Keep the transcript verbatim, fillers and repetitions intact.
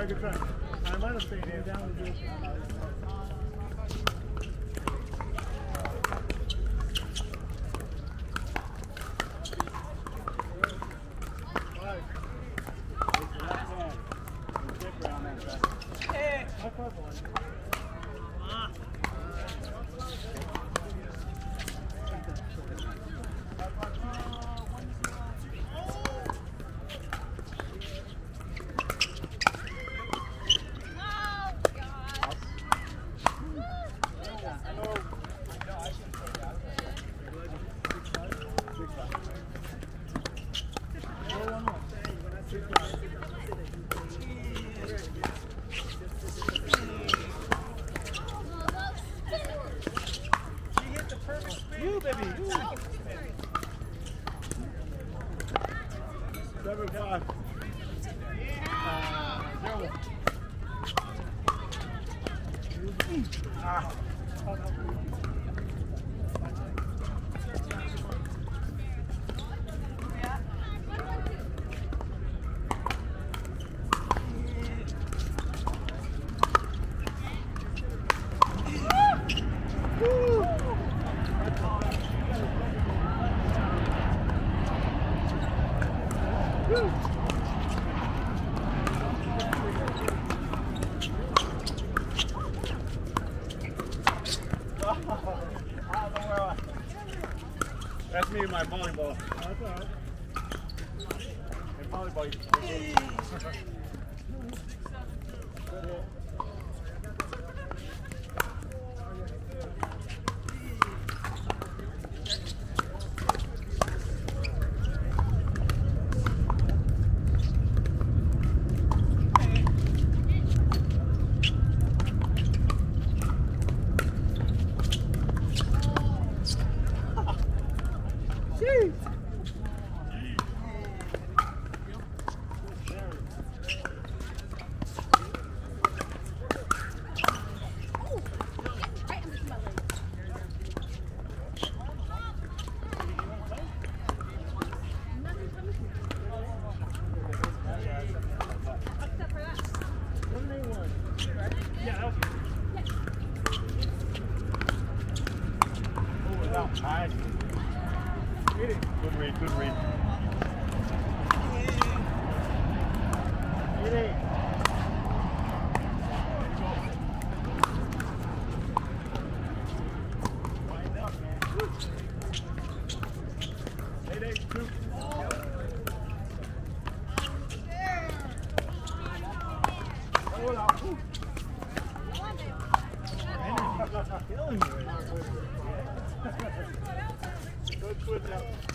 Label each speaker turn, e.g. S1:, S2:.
S1: try, good try. I might have stayed here down with you. Hey! High five one. You, baby. You. Seven five. Uh, zero. Ah. That's me and my volleyball. That's all right. And volleyball, you can take it. Good hit. Nice. Get it. Good read, good read. Get it. Wind up, man. Eight, eight, two. Hold on. Killing you. Good switch out.